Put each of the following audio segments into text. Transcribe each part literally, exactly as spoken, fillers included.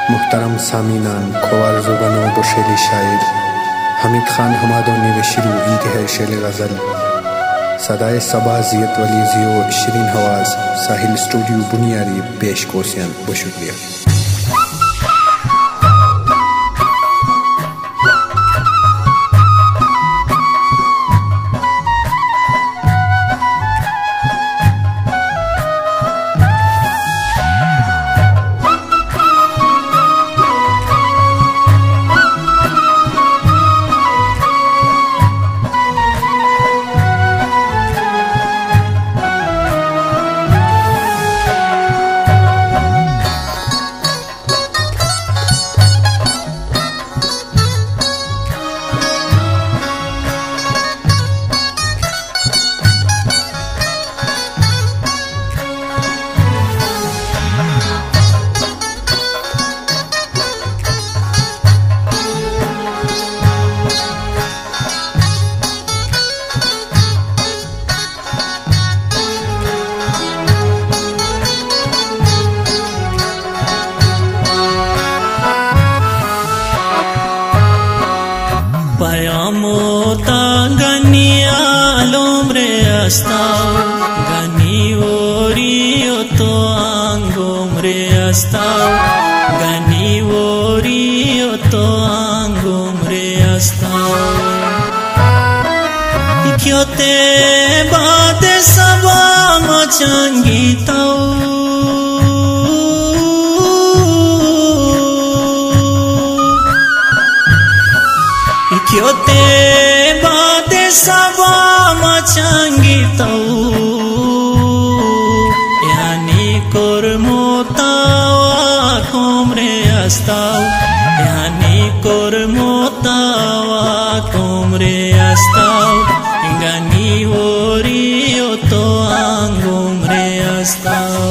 मुहतरम सामीनान खोवार जुबान व बुशेली शायर हमीद खान हमादो निवेशिरू इंतहाई शेर गज़ल सदाए सबा जियत वली जियो शिरीन हवाज साहिल स्टूडियो बुनियारी पेश कोसियन बशुक्रिया। Gani orio to angomre astau, gani orio to angomre astau. Ikyote bate saba machangi tau. Ikyote bate saba machangi tau. Yani kormotawa komre astau. Yani kormotawa komre astau. Gani orio to angomre astau.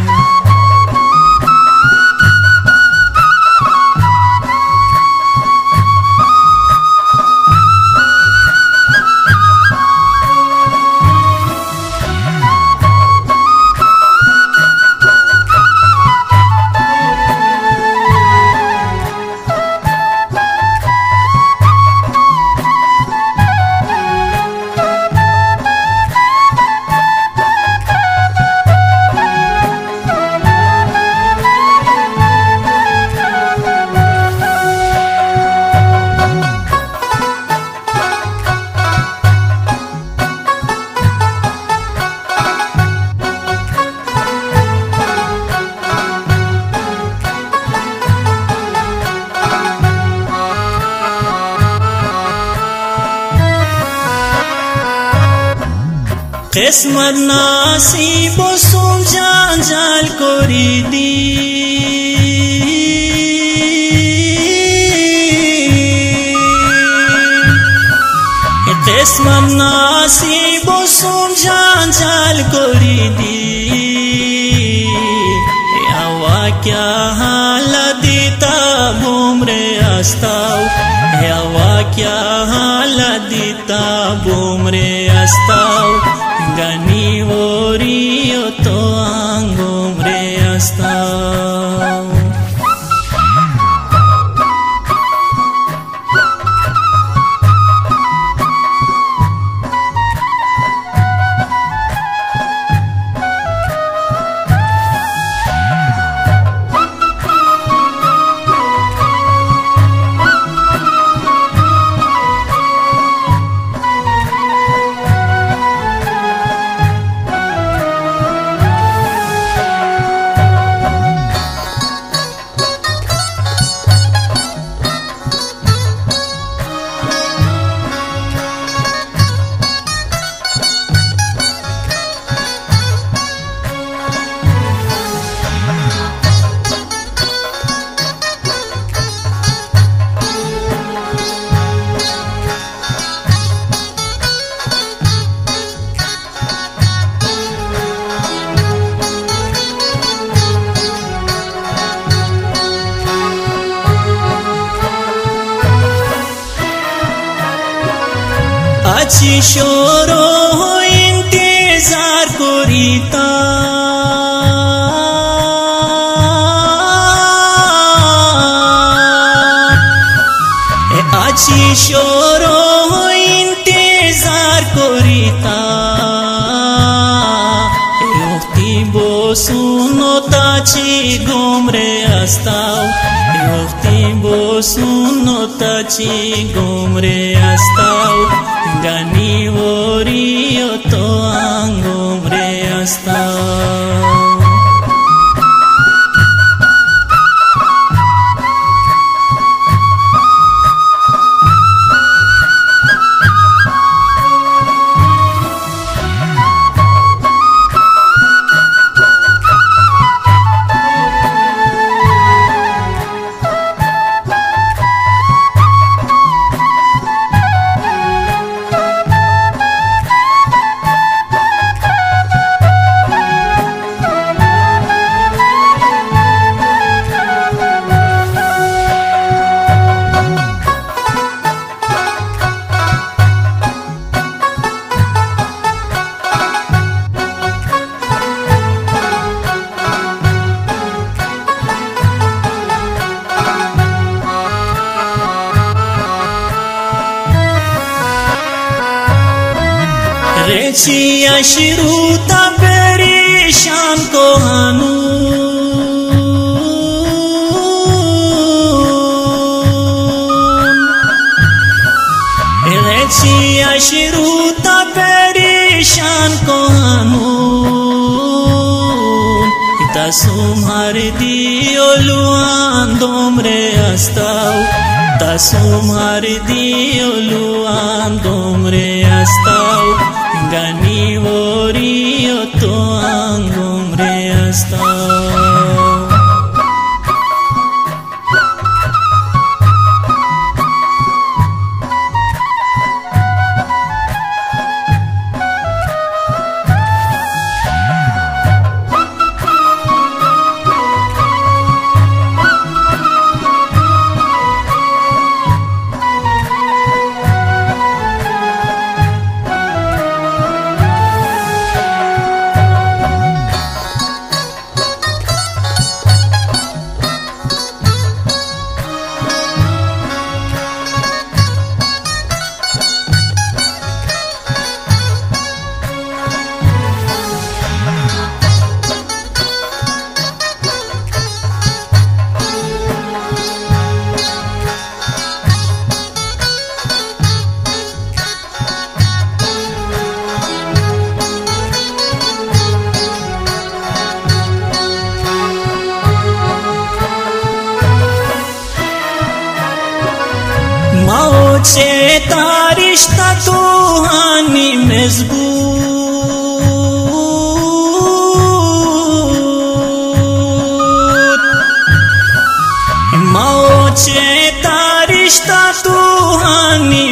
Qismat nasibo sum janjal koridi Qismat nasibo sum janjal koridi Yawa kya haladita bumre astau Yawa kya haladita bumre astau Gani orio to angomre astau. Achi shoro intezar korita আছি সরো ইন্তেজার করিতা Eohti bosunotaci gomre astau Eohti bosunotaci gomre astau Gani orio to angomre astau Reci ashruta perishan kohanu Reci ashruta perishan kohanu Ita sumhar diyo luan domre astau Ta sumhar diyo luan domre astau Gani orio to angomre astau Mao ce tarishta tuhani mezbut Mao ce tarishta tuhani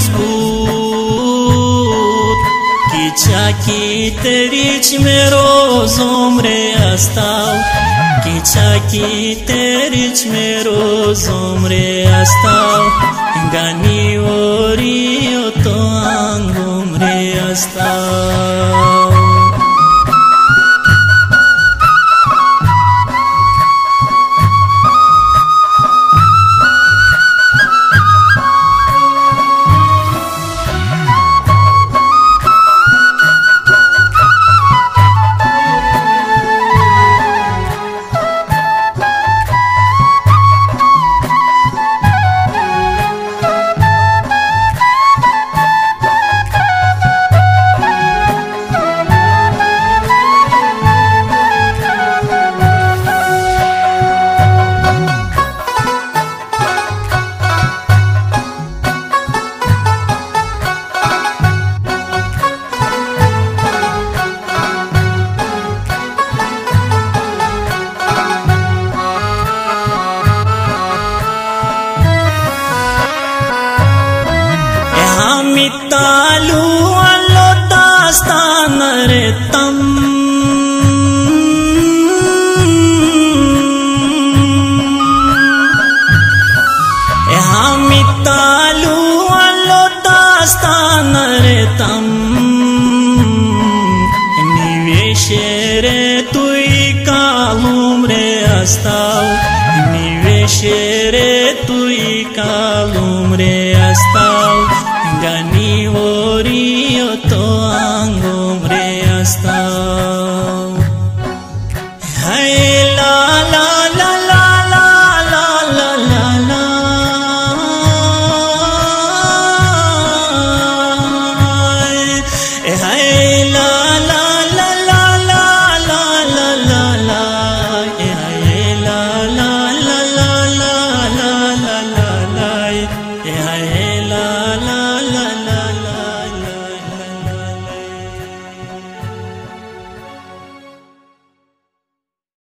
mezbut Kicha ki terich mero zomre astau Kicha ki terich mero zomre astau Gani orio to angomre astau Mitalu allo dastanare tam Eha mitalu allo dastanare tam Niveshere tui kalumre astau Niveshere tui kalumre gun